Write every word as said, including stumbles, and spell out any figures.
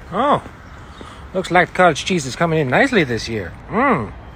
Oh, looks like cottage cheese is coming in nicely this year. Mmm.